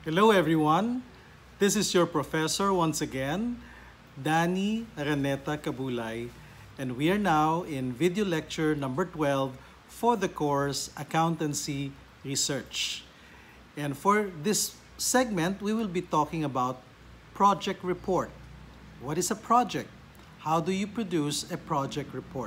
Hello everyone, this is your professor once again, Danny Araneta Cabulay, and we are now in video lecture number 12 for the course Accountancy Research. And for this segment, we will be talking about project report. What is a project? How do you produce a project report?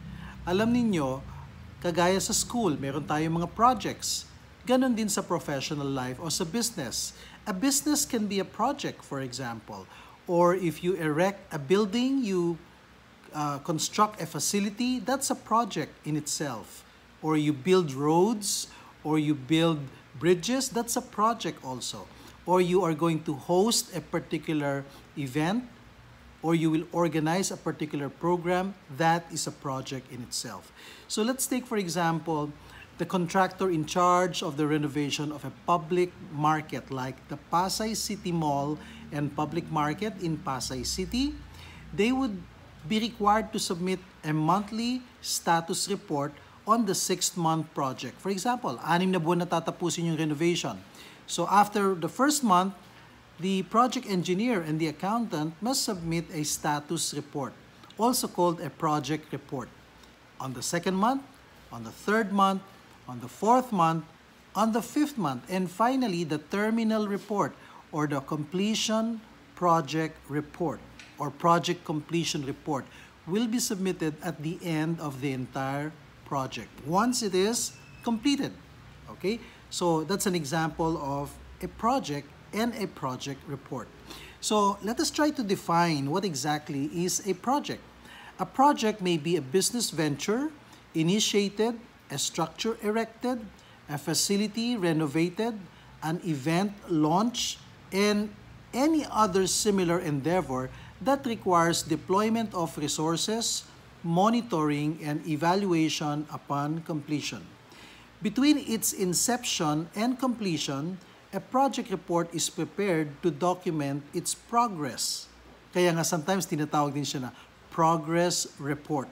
Alam ninyo, kagaya sa school, meron tayong mga projects. Ganon din sa professional life o sa business. A business can be a project, for example. Or if you erect a building, you construct a facility, that's a project in itself. Or you build roads, or you build bridges, that's a project also. Or you are going to host a particular event, or you will organize a particular program, that is a project in itself. So let's take, for example, the contractor in charge of the renovation of a public market like the Pasay City Mall and Public Market in Pasay City. They would be required to submit a monthly status report on the 6th-month project. For example, 6 na buwan na tatapusin yung renovation. So after the first month, the project engineer and the accountant must submit a status report, also called a project report. On the 2nd month, on the 3rd month, on the 4th month, on the 5th month, and finally the terminal report or the completion project report or project completion report will be submitted at the end of the entire project once it is completed. Okay, so that's an example of a project and a project report. So let us try to define what exactly is a project. A project may be a business venture initiated, a structure erected, a facility renovated, an event launched, and any other similar endeavor that requires deployment of resources, monitoring, and evaluation upon completion. Between its inception and completion, a project report is prepared to document its progress. Kaya nga sometimes tinatawag din siya na progress report.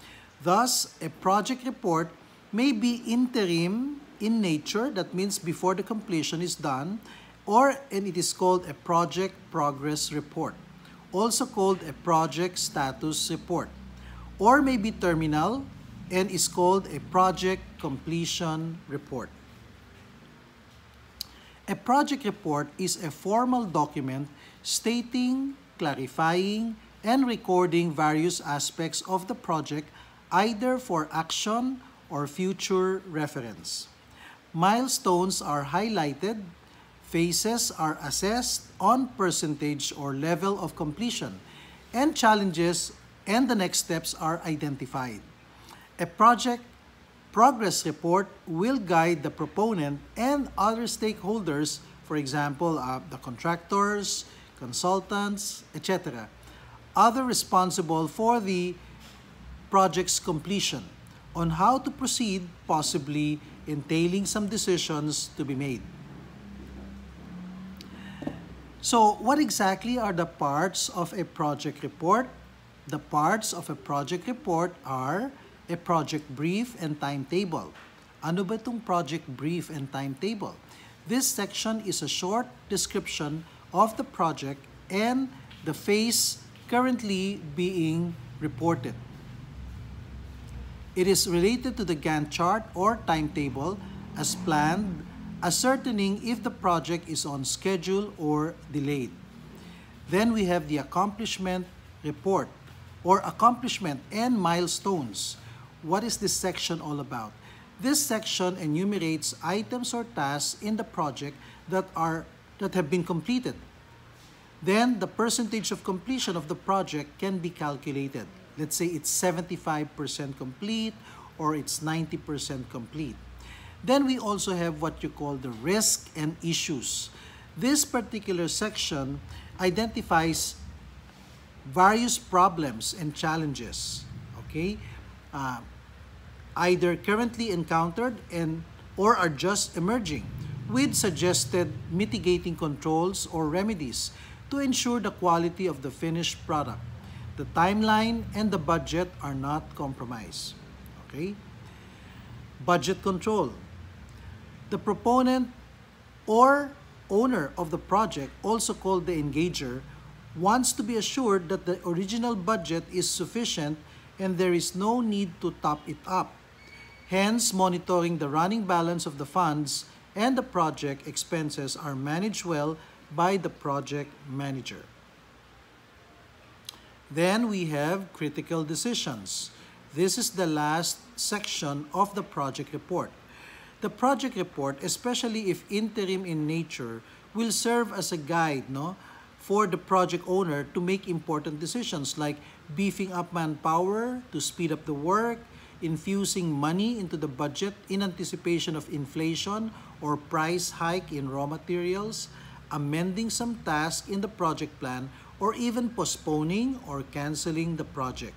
Thus, a project report may be interim in nature, that means before the completion is done, and it is called a project progress report, also called a project status report, or may be terminal and is called a project completion report. A project report is a formal document stating, clarifying, and recording various aspects of the project either for action or future reference. Milestones are highlighted, phases are assessed on percentage or level of completion, and challenges and the next steps are identified. A project progress report will guide the proponent and other stakeholders, for example, the contractors, consultants, etc., other responsible for the project's completion, on how to proceed, possibly entailing some decisions to be made. So, what exactly are the parts of a project report? The parts of a project report are a project brief and timetable. Ano ba itong project brief and timetable? This section is a short description of the project and the phase currently being reported. It is related to the Gantt chart or timetable as planned, ascertaining if the project is on schedule or delayed. Then we have the accomplishment report or accomplishment and milestones. What is this section all about? This section enumerates items or tasks in the project that have been completed. Then the percentage of completion of the project can be calculated. Let's say it's 75% complete or it's 90% complete. Then we also have what you call the risk and issues. This particular section identifies various problems and challenges, okay? Either currently encountered or are just emerging, with suggested mitigating controls or remedies to ensure the quality of the finished product. The timeline and the budget are not compromised. Okay? Budget control. The proponent or owner of the project, also called the engager, wants to be assured that the original budget is sufficient and there is no need to top it up. Hence, monitoring the running balance of the funds and the project expenses are managed well by the project manager. Then we have critical decisions. This is the last section of the project report. The project report, especially if interim in nature, will serve as a guide for the project owner to make important decisions like beefing up manpower to speed up the work, infusing money into the budget in anticipation of inflation or price hike in raw materials, amending some tasks in the project plan, or even postponing or canceling the project.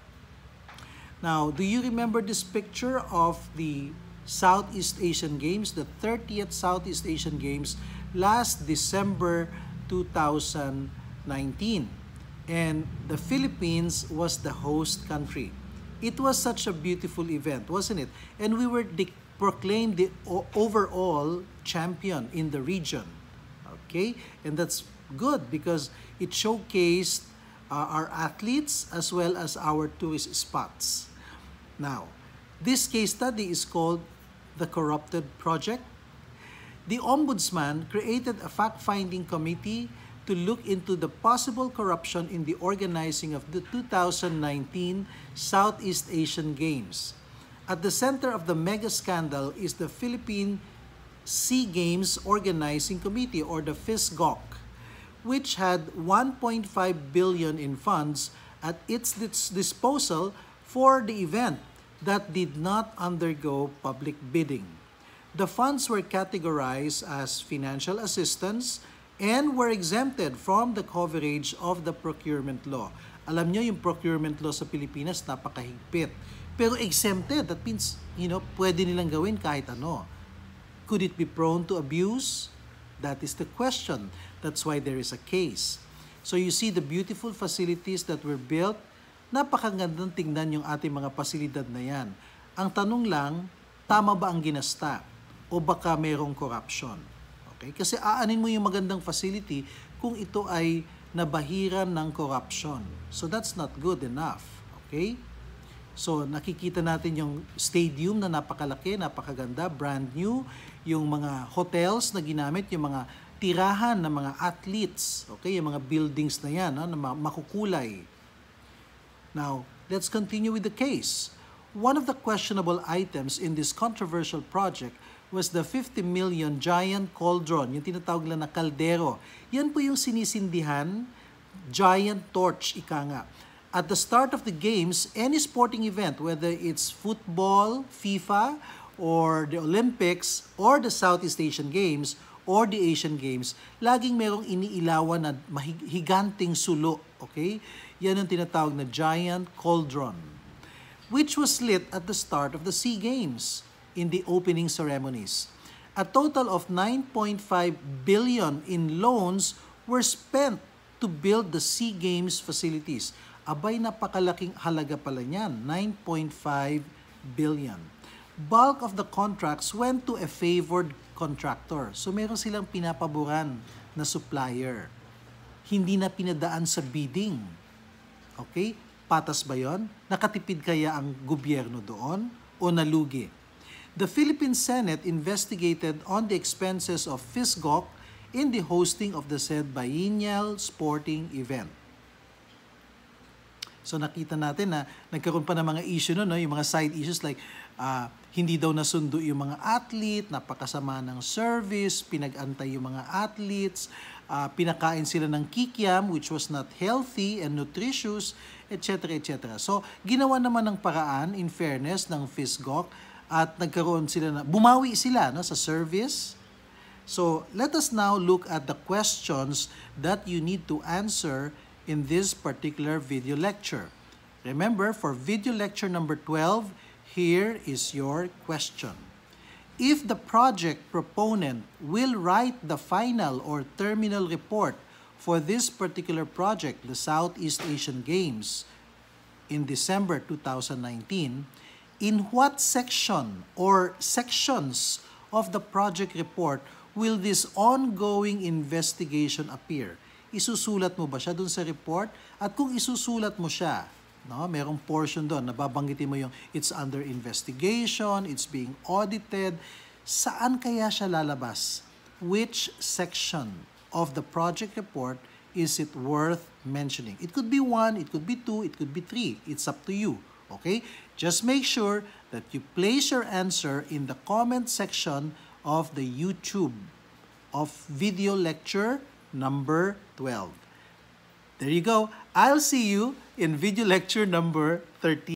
Now, do you remember this picture of the Southeast Asian Games, the 30th Southeast Asian Games last December 2019? And the Philippines was the host country. It was such a beautiful event, wasn't it? And we were proclaimed the overall champion in the region. Okay? And that's good because it showcased our athletes as well as our tourist spots. Now, this case study is called the Corrupted Project. The Ombudsman created a fact-finding committee to look into the possible corruption in the organizing of the 2019 Southeast Asian Games. At the center of the mega scandal is the Philippine Sea Games Organizing Committee, or the FISGOC, which had 1.5 billion in funds at its disposal for the event that did not undergo public bidding. The funds were categorized as financial assistance and were exempted from the coverage of the procurement law. Alam nyo, yung procurement law sa Pilipinas, napakahigpit. Pero exempted, that means, pwede nilang gawin kahit ano. Could it be prone to abuse? That is the question. That's why there is a case. So you see the beautiful facilities that were built. Napakagandang tingnan yung ating mga pasilidad na yan. Ang tanong lang, tama ba ang ginasta? O baka mayroong corruption? Okay? Kasi aanin mo yung magandang facility kung ito ay nabahiran ng corruption. So that's not good enough. Okay? So nakikita natin yung stadium na napakalaki, napakaganda, brand new. Yung mga hotels na ginamit, yung mga tirahan ng mga athletes. Okay? Yung mga buildings na yan, na makukulay. Now, let's continue with the case. One of the questionable items in this controversial project was the 50 million giant cauldron, yung tinatawag lang na kaldero. Yan po yung sinisindihan, giant torch, ika nga. At the start of the games, any sporting event, whether it's football, FIFA, or the Olympics, or the Southeast Asian Games, or the Asian Games, laging merong iniilawan na higanting sulo, okay? Yan ang tinatawag na giant cauldron, which was lit at the start of the SEA Games in the opening ceremonies. A total of 9.5 billion in loans were spent to build the SEA Games facilities. Abay, napakalaking halaga pala niyan, 9.5 billion. Bulk of the contracts went to a favored contractor. So meron silang pinapaboran na supplier. Hindi na pinadaan sa bidding. Okay? Patas ba yon? Nakatipid kaya ang gobyerno doon o nalugi? The Philippine Senate investigated on the expenses of FISGOC in the hosting of the said biennial sporting event. So nakita natin na nagkaroon pa ng mga issue yung mga side issues like hindi daw nasundo yung mga athlete, napakasama ng service, pinag-antay yung mga athletes, pinakain sila ng kikiam which was not healthy and nutritious, etc. etc. So ginawa naman ng paraan in fairness ng FISGOC at nagkaroon sila bumawi sila sa service. So let us now look at the questions that you need to answer in this particular video lecture. Remember, for video lecture number 12, here is your question. If the project proponent will write the final or terminal report for this particular project, the Southeast Asian Games, in December 2019, in what section or sections of the project report will this ongoing investigation appear? Isusulat mo ba siya dun sa report? At kung isusulat mo siya, no, merong portion doon, nababanggitin mo yung it's under investigation, it's being audited, saan kaya siya lalabas? Which section of the project report is it worth mentioning? It could be 1, it could be 2, it could be 3. It's up to you. Okay? Just make sure that you place your answer in the comment section of the YouTube of video lecture number 12. There you go. I'll see you in video lecture number 13.